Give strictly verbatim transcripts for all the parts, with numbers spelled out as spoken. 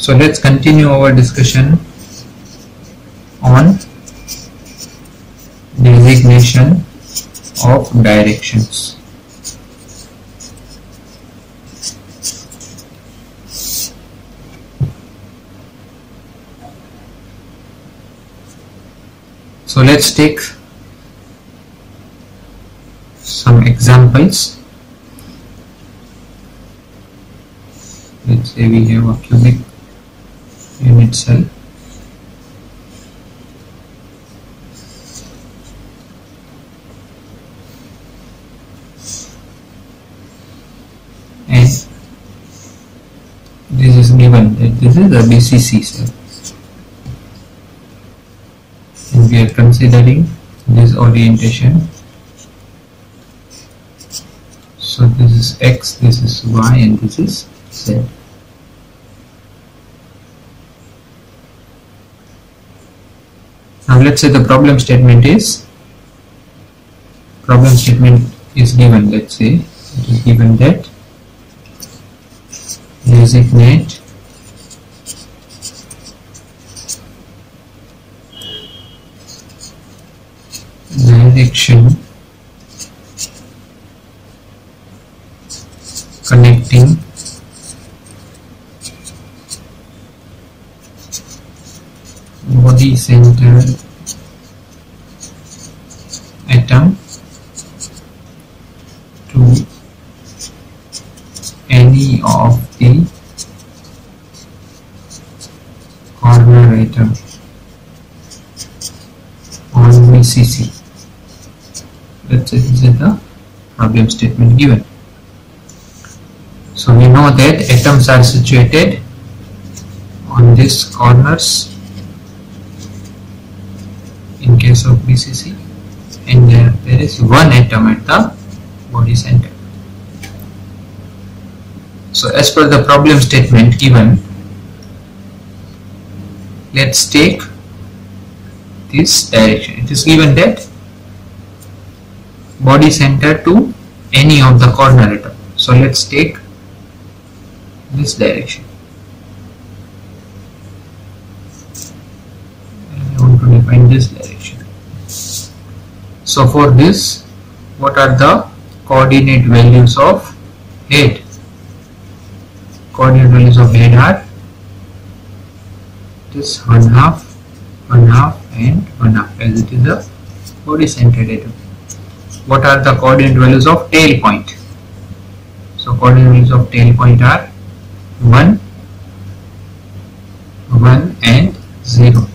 So let's continue our discussion on designation of directions. So let's take some examples. Let's say we have a cubic unit cell. And this is given that this is a B C C cell. And we are considering this orientation. So this is X, this is Y, and this is Z. Now let's say the problem statement is problem statement is given. Let's say it is given that designate direction connecting body center atom to any of the corner atom on B C C. Let's say this is the problem statement given. So we know that atoms are situated on these corners in case of B C C, and there, there is one atom at the body center. So as per the problem statement given, let's take this direction. It is given that body center to any of the corner atom. So let's take this direction. I want to define this direction. So for this, what are the coordinate values of head? Coordinate values of head are this one half, one half, and one half, as it is a body centered atom. What are the coordinate values of tail point? So coordinate values of tail point are one, one, and zero.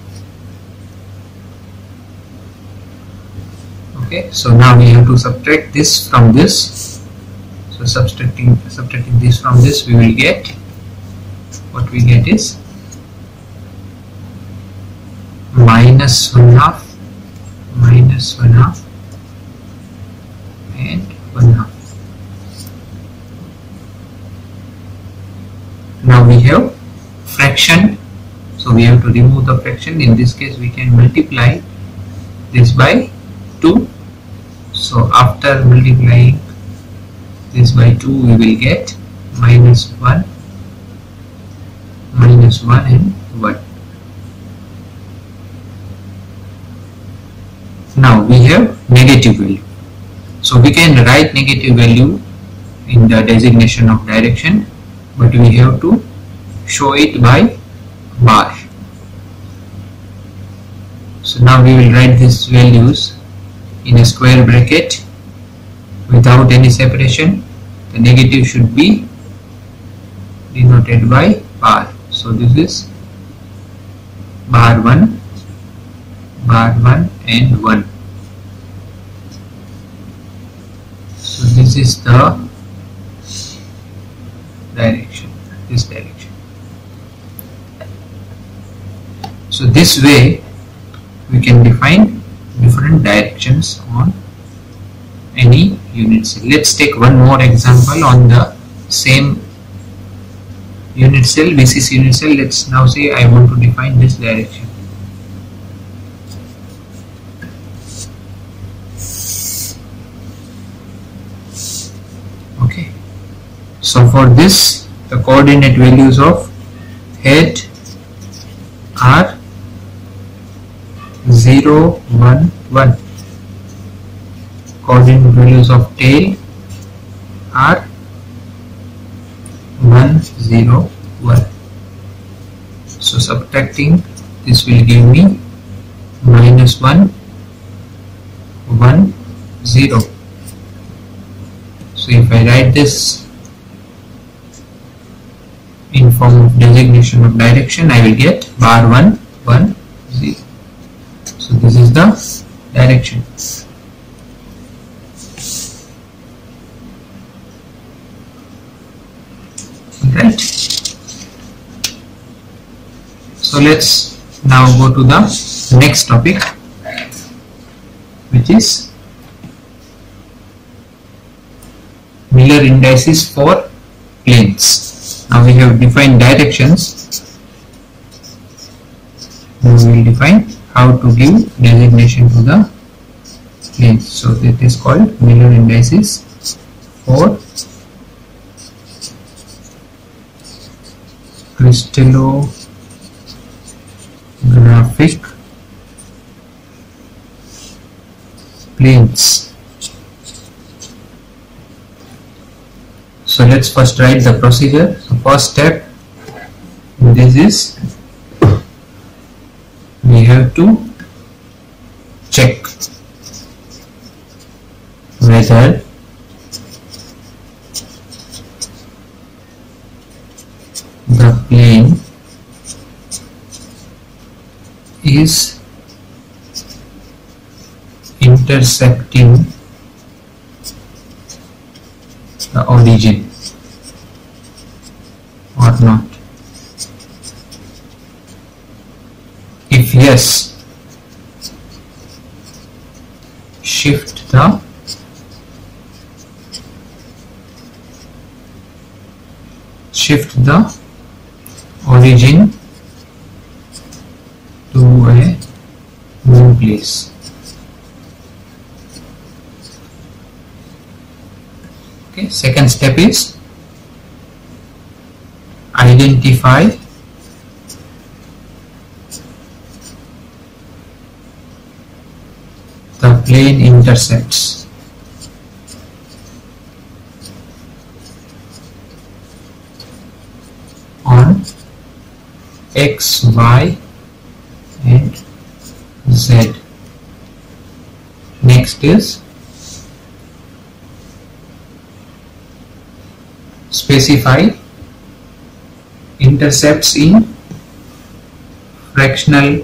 Okay, so now we have to subtract this from this. So subtracting subtracting this from this, we will get what we get is minus one half, minus one half, and one half. Now we have fraction, so we have to remove the fraction. In this case, we can multiply this by two. So after multiplying this by two, we will get minus one, minus one, and one. Now we have negative value. So we can write negative value in the designation of direction, but we have to show it by bar. So now we will write these values in a square bracket without any separation. The negative should be denoted by bar. So this is bar one, bar one, and one. So this is the direction, this direction. So this way we can define different directions on any unit cell. Let's take one more example on the same unit cell, B C C unit cell. Let's now say I want to define this direction. Okay, so for this, the coordinate values of head are zero, one, one. Coordinate values of tail are one, zero, one. So subtracting this will give me minus one, one, zero. So if I write this in form of designation of direction, I will get bar one, one, zero. So this is the direction. Right. So let's now go to the next topic, which is Miller indices for planes. Now we have defined directions. Now we will define how to give designation to the planes. So it is called Miller indices for crystallographic planes. So let's first write the procedure. So first step in this is we have to check whether the plane is intersecting the origin or not. If yes, shift the shift the origin to a new place. Okay, second step is identify the plane intersects. On X, Y and Z. Next is specify intercepts in fractional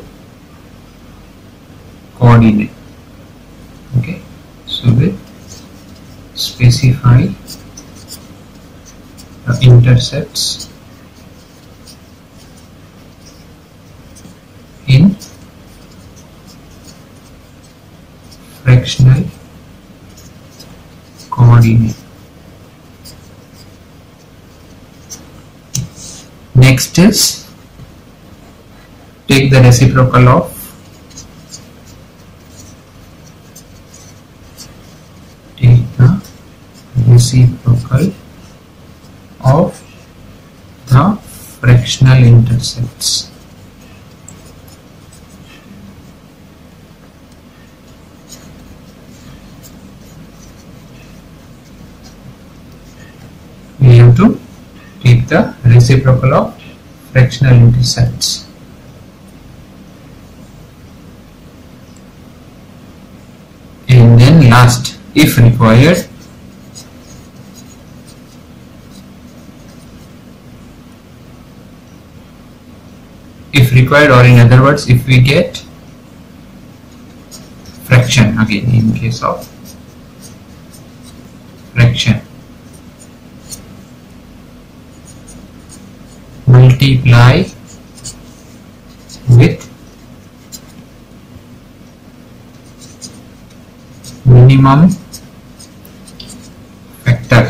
coordinate. Okay, so we specify the intercepts in fractional coordinate. Next is take the reciprocal of take the reciprocal of the fractional intercepts. We have to take the reciprocal of fractional intercepts. And then last, if required, if required or in other words, if we get fraction, again in case of fraction, multiply with minimum factor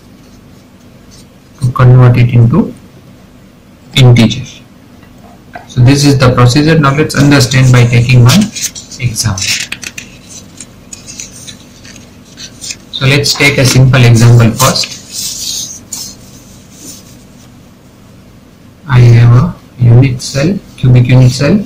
to convert it into integer. So this is the procedure. Now let's understand by taking one example. So let's take a simple example first. I have a unit cell, cubic unit cell.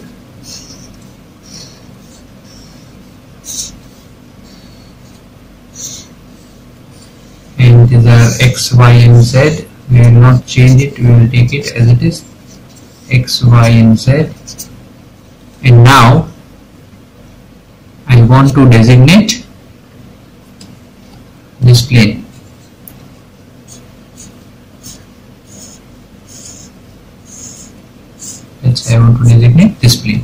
And these are x, y and z. We will not change it, we will take it as it is, x, y and z. And now I want to designate this plane. Let's say I want to designate this plane.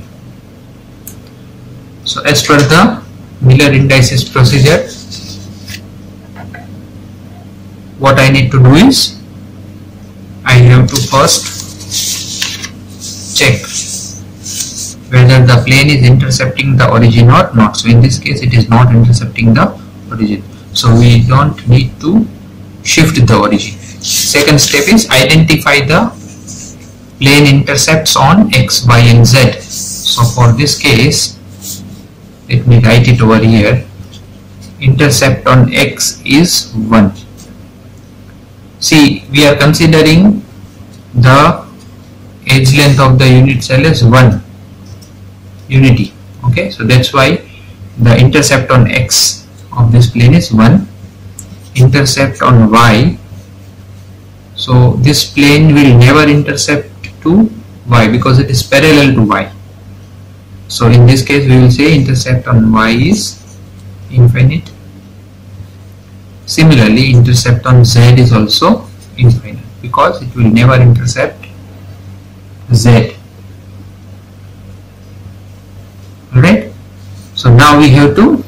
So as per the Miller indices procedure, what I need to do is I have to first check whether the plane is intercepting the origin or not. So in this case it is not intercepting the origin, so we don't need to shift the origin. Second step is identify the plane intercepts on x, y and z. So for this case, let me write it over here. Intercept on x is one. See, we are considering the edge length of the unit cell as one unity. Okay, so that's why the intercept on x of this plane is one. Intercept on y, so this plane will never intercept to y because it is parallel to y. So in this case we will say intercept on y is infinite. Similarly, intercept on z is also infinite because it will never intercept z. Alright, so now we have to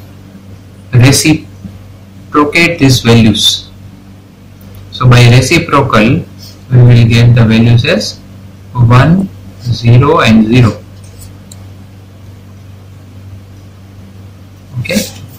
reciprocate these values. So by reciprocal we will get the values as one, zero and zero. Okay.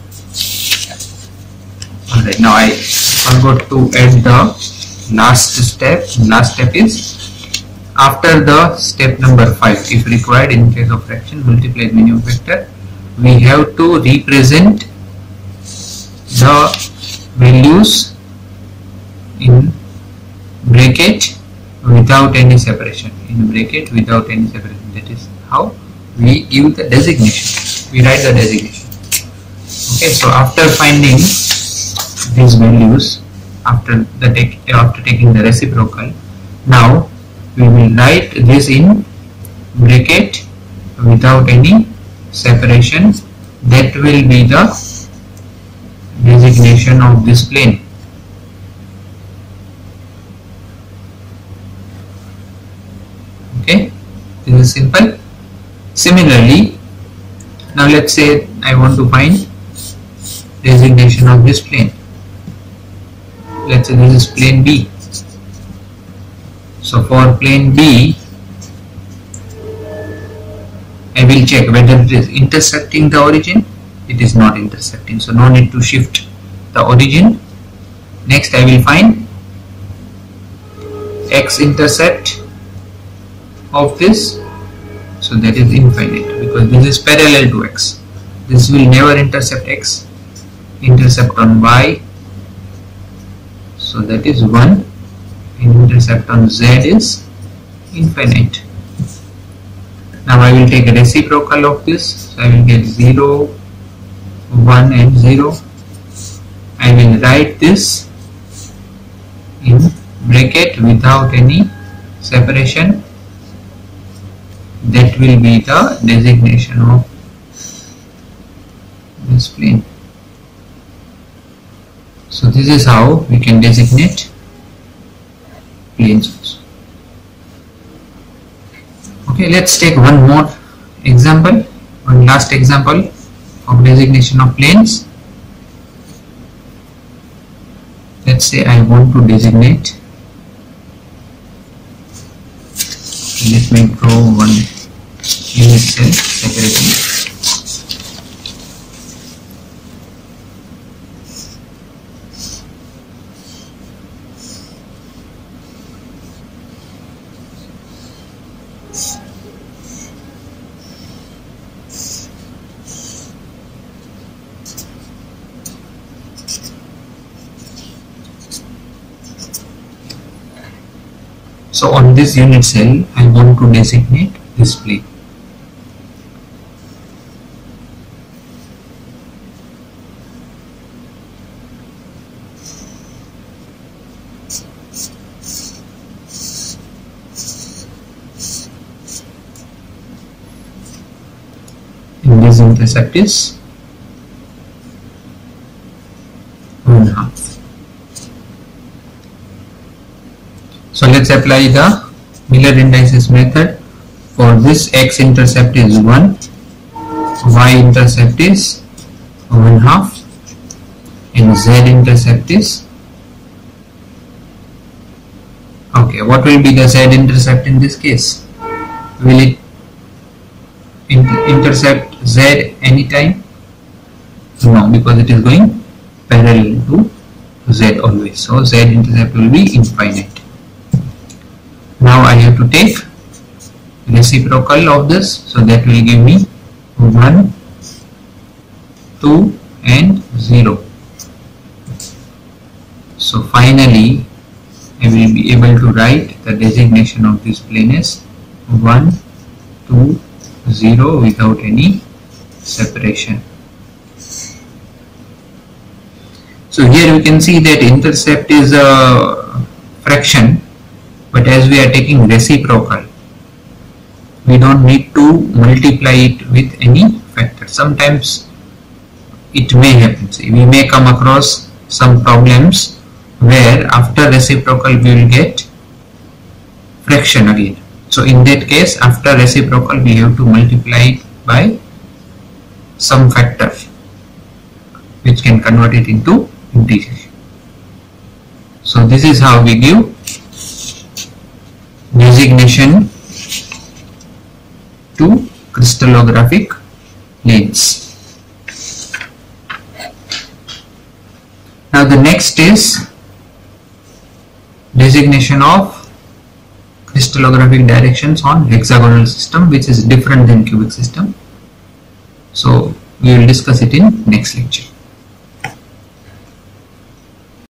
Alright, now I forgot to add the last step. Last step is after the step number five, if required in case of fraction multiplied minimum factor, we have to represent the values in bracket without any separation. In bracket without any separation. That is how we give the designation. We write the designation. Okay, so after finding these values, after the take, after taking the reciprocal, now we will write this in bracket without any separation. That will be the designation of this plane. Okay, this is simple. Similarly, now let's say I want to find designation of this plane. Let's say this is plane B. So for plane B, I will check whether it is intercepting the origin. It is not intercepting, so no need to shift the origin. Next I will find x intercept of this, so that is infinite because this is parallel to x. This will never intercept x. Intercept on y, so that is one, and intercept on z is infinite. Now I will take a reciprocal of this, so I will get zero, one and zero. I will write this in bracket without any separation. That will be the designation of this plane. So this is how we can designate planes. Okay, let's take one more example, one last example of designation of planes. Let's say I want to designate, let me draw one unit cell separately. So on this unit cell I want to designate this plane. And this intercept is one half. So let's apply the Miller indices method. For this, x intercept is one, y intercept is one half, and z intercept is, okay, what will be the z intercept in this case? Will it inter intercept z anytime? No, because it is going parallel to z always. So z intercept will be infinite. Now I have to take reciprocal of this, so that will give me one, two and zero. So finally I will be able to write the designation of this plane as one, two, zero without any separation. So here we can see that intercept is a fraction, but as we are taking reciprocal, we don't need to multiply it with any factor. Sometimes it may happen. See, we may come across some problems where after reciprocal we will get fraction again. So in that case, after reciprocal we have to multiply it by some factor which can convert it into integer. So this is how we give designation to crystallographic planes. Now the next is designation of crystallographic directions on hexagonal system, which is different than cubic system. So we will discuss it in next lecture.